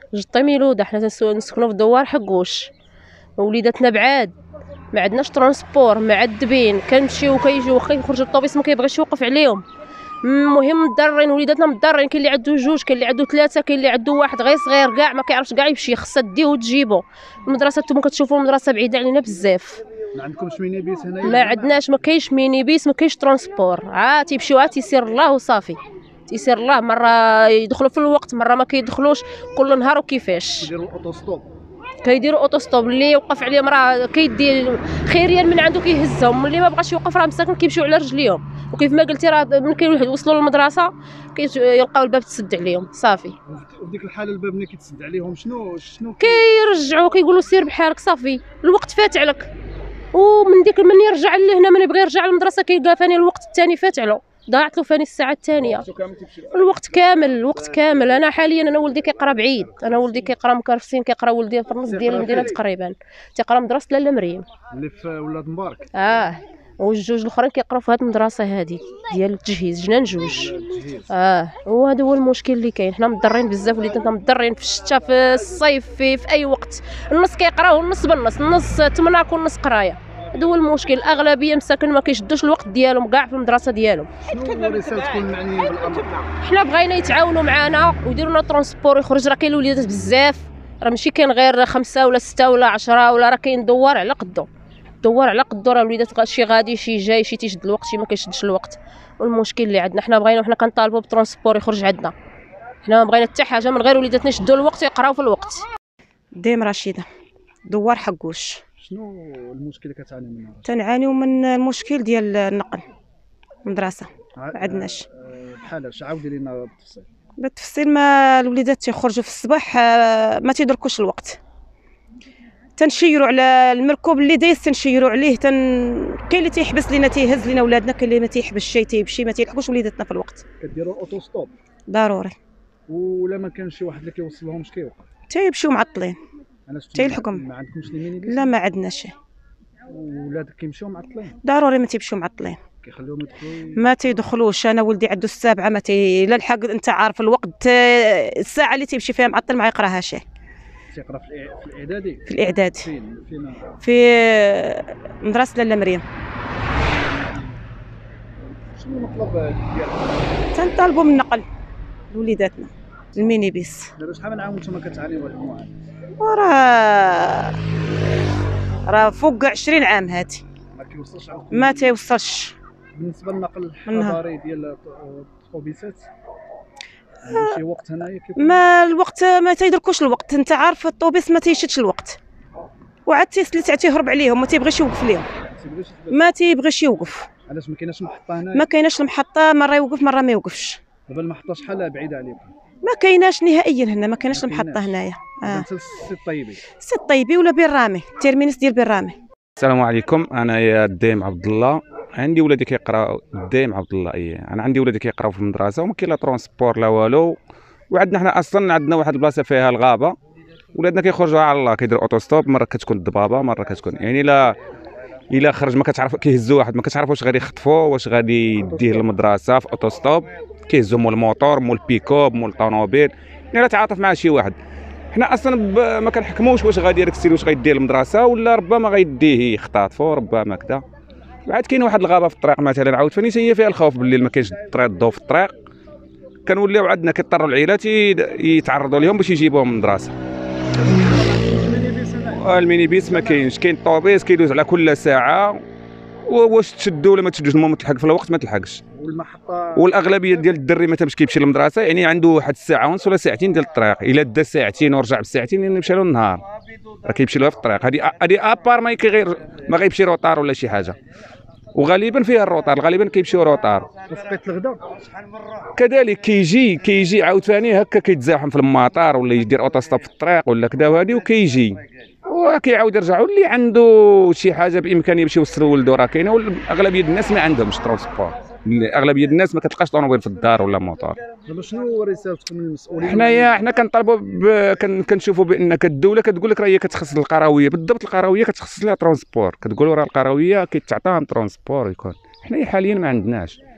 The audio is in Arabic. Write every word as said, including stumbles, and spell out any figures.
جطي ميلوده. حنا تنسكنوا في دوار حقوش، وليداتنا بعاد، ما عندناش ترونسبور، معذبين، كنمشيو وكيجيو واخا يخرج الطوبيس ما كيبغيش يوقف عليهم. المهم مضرين وليداتنا، مضرين. كاين اللي عنده جوج، كاين اللي عنده ثلاثه، كاين اللي عنده واحد غير صغير كاع ما كيعرفش كاع يمشي، خاصها ديه وتجيبو. المدرسه نتوما كتشوفوا المدرسه بعيده علينا بزاف. ما عندكمش ميني بيس هنايا؟ ما عندناش، ما كاينش ميني بيس، ما كاينش ترونسبور. عاد تيمشيو عاد تيسير الله وصافي، تيسير الله. مره يدخلوا في الوقت، مره ما كيدخلوش، كل نهار وكيفاش. كيديروا اوتوستوب، كيديروا اوتوستوب. اللي يوقف عليهم راه كيدي خيريا من عنده كيهزهم، اللي ما بغاش يوقف راه مساكن كيمشيو على رجليهم. وكيف ما قلتي راه ملي كيوصلوا للمدرسه كيلقاو الباب تسد عليهم صافي. وفي ديك الحاله الباب ملي كيتسد عليهم شنو شنو كيرجعوا كيقولوا سير بحالك صافي، الوقت فات عليك. ومن ديك من يرجع لهنا، من يبغي يرجع للمدرسه كيلقى فاني الوقت الثاني فات عليه، ضاعت له فاني الساعه الثانيه، الوقت كامل، الوقت كامل. انا حاليا انا ولدي كيقرا بعيد، انا ولدي كيقرا مكرفسين، كيقرا ولدي في النص ديال المدينه تقريبا، تيقرا مدرسه لاله مريم اللي في ولاد مبارك. اه والجوج الاخرين كيقراو في هذه المدرسه هذه ديال التجهيز، جنان جوج. اه وهذا هو المشكل اللي كاين. حنا مضرين بزاف، وليداتنا مضرين في الشتاء، في الصيف، في, في اي وقت. النص كيقراو النص بالنص، النص تمناك والنص قرايه. هذا هو المشكل. الاغلبيه مساكن ما كيشدوش الوقت ديالهم كاع في المدرسه ديالهم. شنو رسالتكم المعنيين بالامر؟ حنا بغينا يتعاونوا معنا ويديروا لنا ترونسبور يخرج. راه كاين الوليدات بزاف، راه ماشي كاين غير خمسه ولا سته ولا عشره، ولا راه كاين دوار على قدو، دوار على قدو. راه الوليدات شي غادي شي جاي، شي تيشد الوقت، شي ما كيشدش الوقت. والمشكل اللي عندنا حنا بغينا، حنا كنطالبوا بترونسبور يخرج عندنا. حنا ما بغينا حتى حاجه من غير وليداتنا يشدوا الوقت ويقراو في الوقت. ديم رشيده، دوار حقوش. شنو المشكل اللي كتعاني منه؟ تنعانيو من المشكل ديال النقل المدرسه، ما عندناش. بحال اش عاودي لينا بالتفصيل؟ بالتفصيل ما الوليدات تيخرجوا في الصباح ما تيدركوش الوقت، تنشيروا على المركوب اللي دايز، تنشيروا عليه. تن كاين اللي تيحبس لينا، تيهز لينا ولادنا، كاين اللي ما تيحبسش شي، تيمشي، ما تيلحقوش وليداتنا في الوقت. كديروا اوتوستوب ضروري. ولا ما كانش شي واحد اللي كيوصلهم اش كيوقع؟ تيمشيو معطلين، تيلحقهم. ما عندكمش لي ميني بيس؟ لا ما عندناش. ولادك كيمشيو معطلين؟ ضروري ما تيمشيو معطلين، كيخليهم يدخلوا؟ ما تيدخلوش. انا ولدي عنده السابعه، ما تي لا لحق. انت عارف الوقت، الساعه اللي تيمشي فيها معطل ما يقراهاش. تيقرا في في الاعدادي؟ في الاعدادي. فين فين؟ في مدرسه لاله مريم. شنو المطلب ديالك؟ تنطالبوا من النقل لوليداتنا، الميني بيس. دابا شحال من عام نتوما كتعانيوا بهذا المعاناه؟ وراه راه فوق عشرين عام هادي ما كيوصلش عندكم؟ ما تيوصلش. بالنسبه للنقل الحضاري ديال الطوبيسات شي وقت هنايا كيكون؟ ما الوقت ما تيدركوش الوقت. انت عارف الطوبيس ما تيشدش الوقت، وعاد تيسلت تيهرب عليهم، ما تيبغيش يوقف ليهم، ما تيبغيش يوقف. علاش ما كايناش محطه هنايا؟ ما كايناش المحطه، مره يوقف مره ما يوقفش. دابا المحطه شحال بعيده عليكم؟ ما كايناش نهائيا هنا، ما كايناش المحطه هنايا. اه انت السي الطيبي؟ السي الطيبي ولا بير رامي، التيرمينس ديال بير رامي. السلام عليكم، انا يا ديم عبد الله. عندي ولادي كيقراو ديم عبد الله. اي انا عندي ولادي كيقراو في المدرسه وما كاين لا ترونسبور لا والو. وعندنا حنا اصلا عندنا واحد البلاصه فيها الغابه، ولادنا كيخرجوا على الله، كيديروا اوتوستوب. مره كتكون الضبابه، مره كتكون يعني لا الا خرج ما كتعرف، كيهزوا واحد ما كتعرف واش غادي يخطفوه، واش غادي يديه للمدرسه في اوتوستوب. كيهزوا مول الموطور، مول البيكوب، مول الطوموبيل، يعني لا تعاطف مع شي واحد. حنا اصلا ما كنحكموش واش غادي يركسي، واش غيديه للمدرسه، ولا ربما غيديه يختطفو، ربما كذا. بعد كاين واحد الغابه في الطريق مثلا عاوتاني هي فيها الخوف بالليل، ما كاينش الطريق الضوء في الطريق، كنوليو عندنا كيضطروا العائلات يتعرضوا لهم باش يجيبوهم من المدرسه. الميني بيس ما كاينش، كاين الطوبيس كيدوز على كل ساعه، واش تشدوا ولا ما تشدوش المهم تلحق في الوقت ما تلحقش. والمحطه والاغلبيه ديال الدري ما تمش كيمشي للمدرسه، يعني عنده واحد الساعه ونص ولا ساعتين ديال الطريق. الا دا ساعتين ورجع بساعتين يعني مشى له النهار، راه كيمشي له في الطريق. هذه هذه ابار ما كيغير ما غيمشي روطار ولا شي حاجه، وغالبا فيها الروطار، غالبا كيمشيو روطار. وفقيت الغدا كذلك كيجي كيجي عاوتاني هكا كيتزاحم في المطار ولا يدير اوتوستوب في الطريق ولا كذا وهذه، وكيجي وكيعاود يرجع. واللي عنده شي حاجه بامكانيه باش يوصل ولده راه كاينه، واغلبيه الناس ما عندهمش ترونسبور. اغلبيه الناس ما كتلقاش طوموبيل في الدار ولا موطور. دابا شنو رسالتكم للمسؤولين؟ حنايا حنا كنطالبوا كنشوفوا بان الدوله كتقول لك راه هي كتخصص القرويه، بالضبط القرويه كتخصص لها ترونسبور، كتقولوا راه القرويه كيتعطاها ترونسبور يكون. حنايا حاليا ما عندناش.